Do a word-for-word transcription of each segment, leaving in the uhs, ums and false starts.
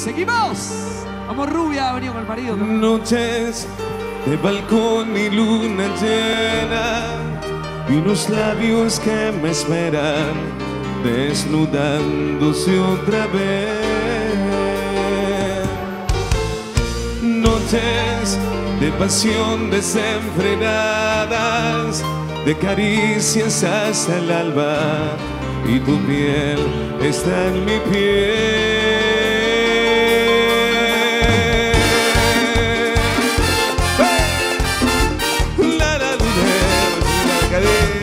¡Seguimos! Vamos, rubia, ha venido con el marido también. Noches de balcón y luna llena y unos labios que me esperan desnudándose otra vez. Noches de pasión desenfrenadas, de caricias hasta el alba, y tu piel está en mi piel. La la la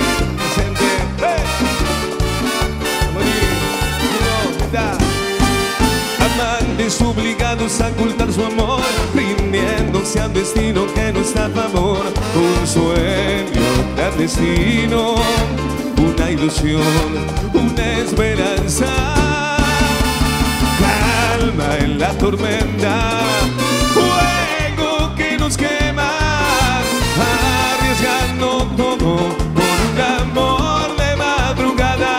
amantes obligados a ocultar su amor, rindiéndose al destino que no está a favor. Un sueño clandestino, una ilusión, una esperanza. Calma en la tormenta, fuego que nos quema, arriesgando todo por un amor de madrugada.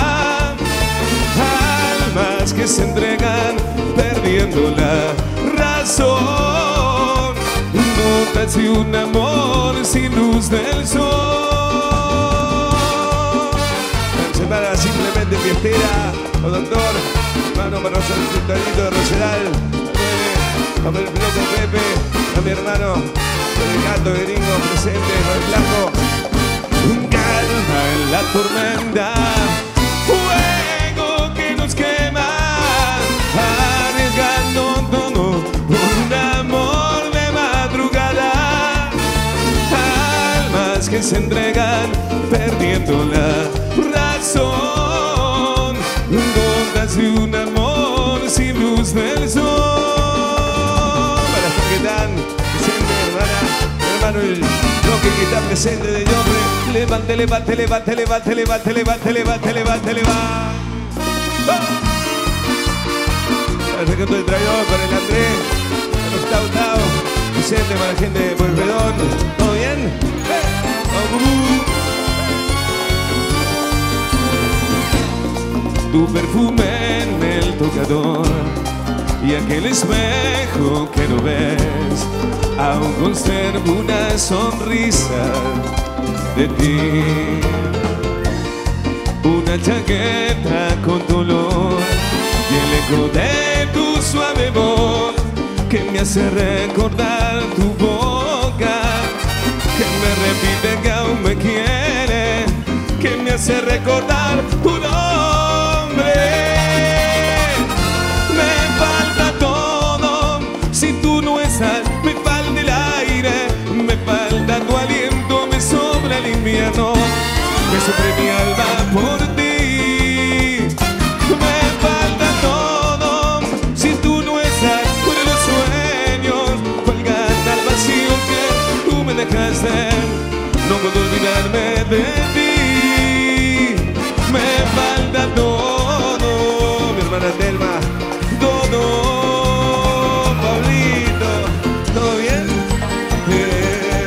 Almas que se entregan perdiendo la razón, notas de un amor sin luz del sol. Semana simplemente fiestera, o doctor, hermano para nosotros el tallito de Rosedal, a ver el piloto Pepe, a mi hermano, con el gato gringo presente, con el blanco. Calma en la tormenta, fuego que nos quema, arriesgando todo por un amor de madrugada. Almas que se entregan perdiendo la razón, gotas de un amor sin luz del sol. Para los que están presentes, hermana, hermano, el bloque que está presente de nombre. Levante, levante, levante, levante, levante, levante, levante, levante, levante. El recuento del traidor con el Andrés, con los Tau Tau, presente para la gente de Pueyrredón. ¿Todo bien? Tu perfume en el tocador y aquel espejo que no ves, aún conservo una sonrisa de ti. Una chaqueta con dolor y el eco de tu suave voz que me hace recordar tu boca, que me repite que aún me quiere, que me hace recordar tu nombre. Me falta todo si tú no estás, me falta el aire, me falta tu aliento, me sobra el invierno, me sobre mi alma por ti. Me falta todo si tú no estás, por los sueños colgan al vacío que tú me dejaste. No puedo olvidarme de ti. Me falta todo, mi hermana Telma, todo. Pablito, ¿todo bien? Eh,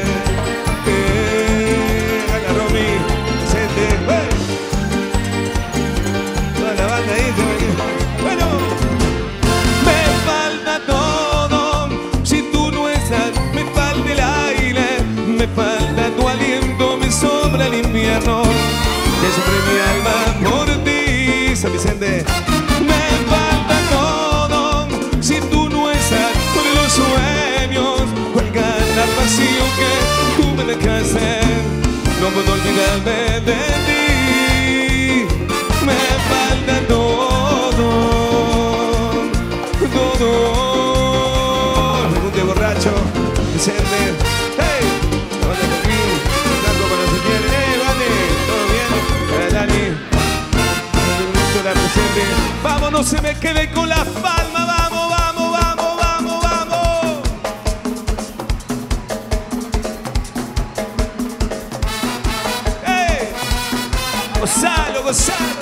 eh, Ana Romy, presente. ¡Eh! Toda la banda ahí, bueno. Me falta todo si tú no estás, me falta el aire, me falta tu aliento, me sobra el invierno, que sobre mi alma por ti. San Vicente. Me falta todo si tú no estás, por los sueños cuelgan al vacío que tú me dejaste. No puedo olvidarme de ti. Me falta todo, todo. Pregunte borracho, Vicente. Hey, ¿dónde está aquí? Blanco para los que quieren. Hey, vale, ¿todo bien? Para Dani. La presente. Vamos, no se me quede con la palma. Vamos, vamos, vamos, vamos, vamos. ¡Hey! Gozalo, gozalo.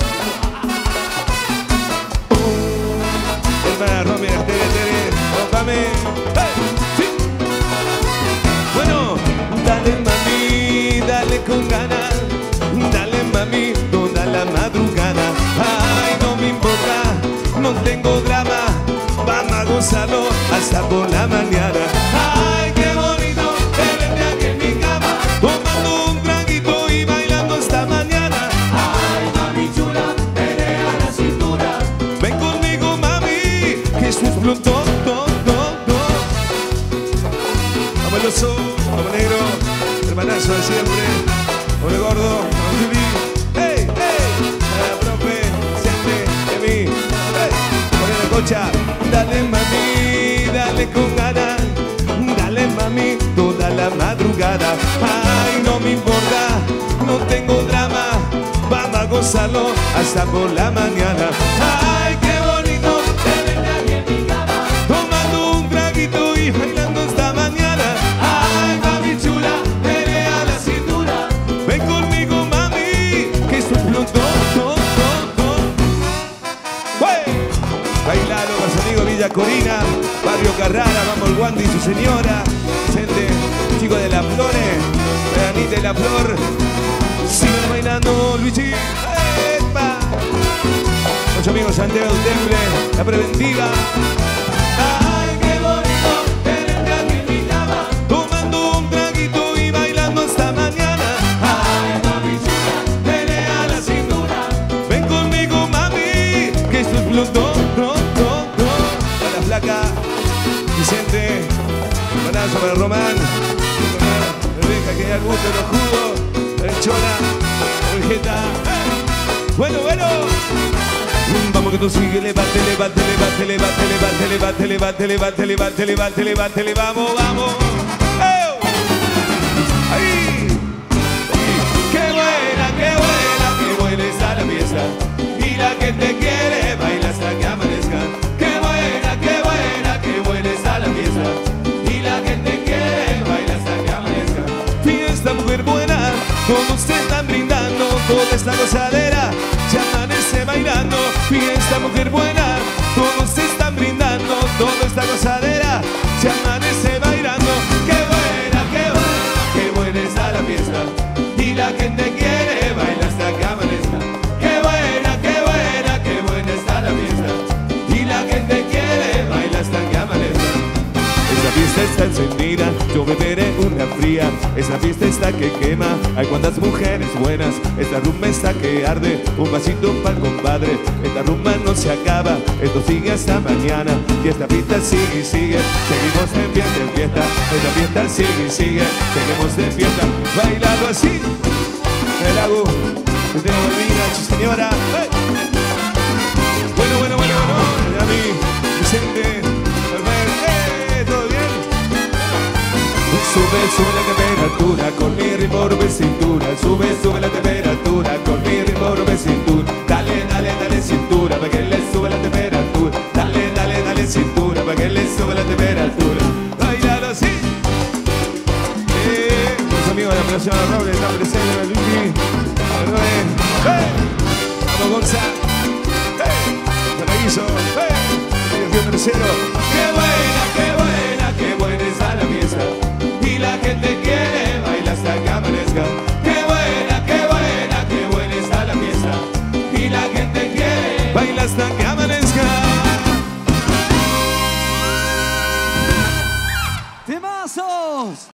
Hermana Romy, Tere, Tere, tócame. ¡Hey! ¡Sí! Bueno, dale mami, dale con ganas. Dale mami, toda la madrugada. Ay, no me importa, no tengo drama. gozarlo hasta por la mañana. Ay, qué bonito tenerte aquí en mi cama, tomando un traguito y bailando hasta mañana. Ay, mami chula, menea la cintura. Ven conmigo, mami, que esto es pronto, to, to, to. Vamos el oso, vamos negro, hermanazo de siempre. Vamos el gordo, vamos Juli. ¡Hey, hey! La profe, siempre de mí. ¡Hey! Poné la cocha. Dale, mami, dale con ganas. Dale, mami, toda la madrugada. Ay, no me importa, no tengo drama. Vamos a gozarlo hasta por la mañana. Ay, qué bonito Tenerte aquí en mi cama. tomando un traguito y bailando hasta mañana. Ay, mami chula, menea la cintura. Ven conmigo, mami, que esto es pronto, to, to, to. ¡Hey! Bailalo, más amigo Villa Corina, Barrio Carrara, vamos el Wandy y su señora, gente, chico de las flores, Anita y la flor, sigan bailando, Luigi, ¡epa! Los amigos Santiago del Temple, la preventiva. Ay, qué bonito tenerte aquí en mi cama. Tomando un traguito y bailando hasta mañana. Ay, mami chula, menea la cintura. Ven conmigo, mami, que esto es pronto, pronto, pronto. Para la flaca, Vicente, banazo para Román, Rebeca, que ya gusto los jugos, el Chola, el Jeta. Bueno, bueno. Vamos que tú sigue, levante, levante, levante, levante, levante, levante, levante, levante, levante, levante, levante, levante, vamos, vamos. ¡Eh! Ahí. Qué buena, qué buena, qué buena está la fiesta. Y la que te quiere baila hasta que amanezca. Qué buena, qué buena, qué buena está la fiesta. Y la que te quiere baila hasta que amanezca. Fiesta, mujer buena, todos se están brindando, toda esta gozadera se amanece bailando. Fiesta, mujer buena, todos se están brindando, toda esta gozadera se amanece bailando. Qué buena, qué buena, Qué buena está la fiesta. Y la que te quiere baila hasta que amanezca. Qué buena, qué buena, qué buena está la fiesta. Y la que te quiere baila hasta que amanezca. esta fiesta está encendida, yo beberé una fría. Esta fiesta está que quema, hay cuantas mujeres buenas. Esta rumba está que arde, un vasito para el compadre. Esta rumba no se acaba, esto sigue hasta mañana. Y esta fiesta sigue y sigue, seguimos de fiesta en fiesta. Esta fiesta sigue y sigue, seguimos de fiesta. Bailando así, el lago, que tengo Malvina, su señora. ¡Hey! Bueno, bueno, bueno, bueno, a mí, Vicente, sube, sube la temperatura con mi ritmo de cintura. Sube, sube la temperatura con mi ritmo de cintura. Dale, dale, dale cintura para que le sube la temperatura. Dale, dale, dale cintura para que le sube la temperatura. Bailalo así. Eh, los amigos de la Plaza Robles están presentes en el Luigi. ¡Hey! Vamos, Gonza. ¡Hey! Paraíso. ¡Hey! Tercero.